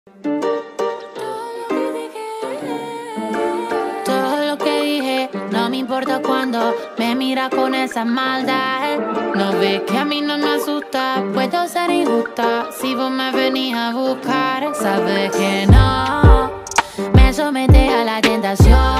Todo lo que dije no me importa cuando me mira con esa maldad. No ves que a mí no me asusta, puedo ser injusta si vos me venís a buscar. Sabes que no me sometes a la tentación.